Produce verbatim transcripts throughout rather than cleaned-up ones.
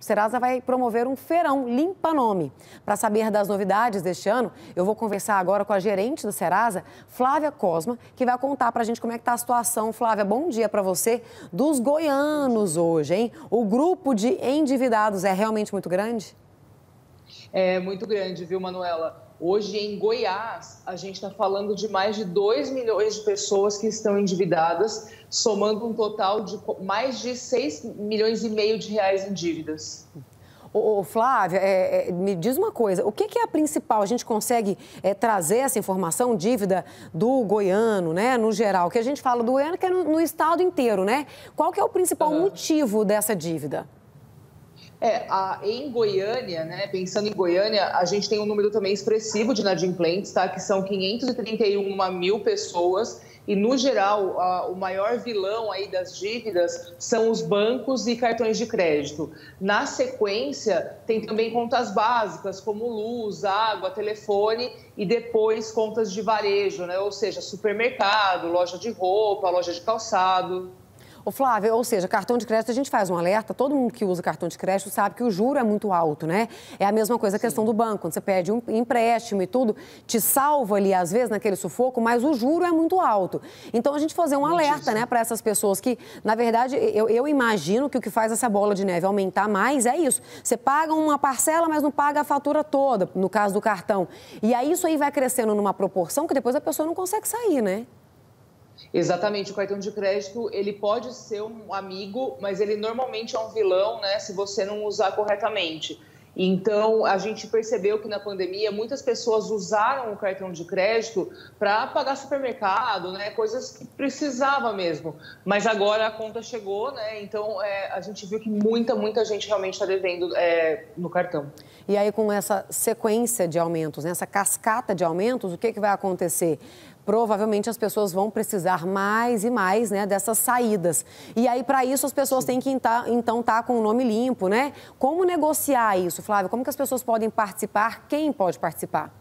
o Serasa vai promover um feirão Limpa Nome. Para saber das novidades deste ano, eu vou conversar agora com a gerente do Serasa, Flávia Cosma, que vai contar para a gente como é que está a situação. Flávia, bom dia para você. Dos goianos hoje, hein? O grupo de endividados é realmente muito grande? É muito grande, viu, Manuela? Hoje, em Goiás, a gente está falando de mais de dois milhões de pessoas que estão endividadas, somando um total de mais de seis milhões e meio de reais em dívidas. Ô, ô, Flávia, é, é, me diz uma coisa, o que, que é a principal? A gente consegue é, trazer essa informação, dívida do goiano, né, no geral? Que a gente fala do goiano que é no, no estado inteiro, né? Qual que é o principal uhum. motivo dessa dívida? É, a, em Goiânia, né, pensando em Goiânia, a gente tem um número também expressivo de inadimplentes, tá, que são quinhentas e trinta e uma mil pessoas e, no geral, a, o maior vilão aí das dívidas são os bancos e cartões de crédito. Na sequência, tem também contas básicas, como luz, água, telefone e depois contas de varejo, né, ou seja, supermercado, loja de roupa, loja de calçado. Ô, Flávia, ou seja, cartão de crédito, a gente faz um alerta, todo mundo que usa cartão de crédito sabe que o juro é muito alto, né? É a mesma coisa a questão do banco, quando você pede um empréstimo e tudo, te salva ali, às vezes, naquele sufoco, mas o juro é muito alto. Então, a gente fazer um alerta, né, para essas pessoas que, na verdade, eu, eu imagino que o que faz essa bola de neve aumentar mais é isso. Você paga uma parcela, mas não paga a fatura toda, no caso do cartão. E aí, isso aí vai crescendo numa proporção que depois a pessoa não consegue sair, né? Exatamente, o cartão de crédito, ele pode ser um amigo, mas ele normalmente é um vilão, né, se você não usar corretamente. Então, a gente percebeu que na pandemia muitas pessoas usaram o cartão de crédito para pagar supermercado, né, coisas que precisava mesmo. Mas agora a conta chegou, né, então é, a gente viu que muita, muita gente realmente está devendo é, no cartão. E aí, com essa sequência de aumentos, né, essa cascata de aumentos, o que, que vai acontecer? Provavelmente as pessoas vão precisar mais e mais, né, dessas saídas. E aí, para isso, as pessoas Sim. têm que, então, estar tá com o nome limpo, né? Como negociar isso, Flávia? Como que as pessoas podem participar? Quem pode participar?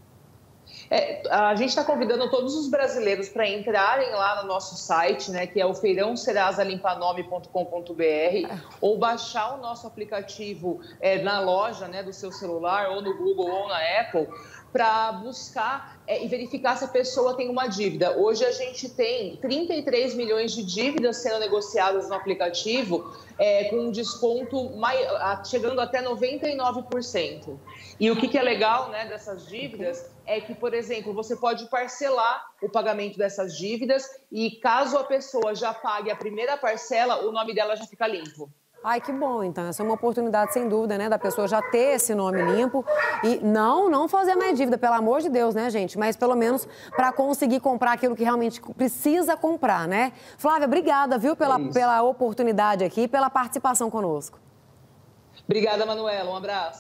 É, a gente está convidando todos os brasileiros para entrarem lá no nosso site, né, que é o feirão serasa limpa nome ponto com ponto br, ou baixar o nosso aplicativo é, na loja, né, do seu celular, ou no Google ou na Apple, para buscar é, e verificar se a pessoa tem uma dívida. Hoje a gente tem trinta e três milhões de dívidas sendo negociadas no aplicativo, é, com um desconto mai... chegando até noventa e nove por cento. E o que, que é legal, né, dessas dívidas é que, por exemplo, você pode parcelar o pagamento dessas dívidas e caso a pessoa já pague a primeira parcela, o nome dela já fica limpo. Ai, que bom, então, essa é uma oportunidade, sem dúvida, né, da pessoa já ter esse nome limpo e não, não fazer mais dívida, pelo amor de Deus, né, gente, mas pelo menos para conseguir comprar aquilo que realmente precisa comprar, né? Flávia, obrigada, viu, pela, é pela oportunidade aqui, pela participação conosco. Obrigada, Manuela, um abraço.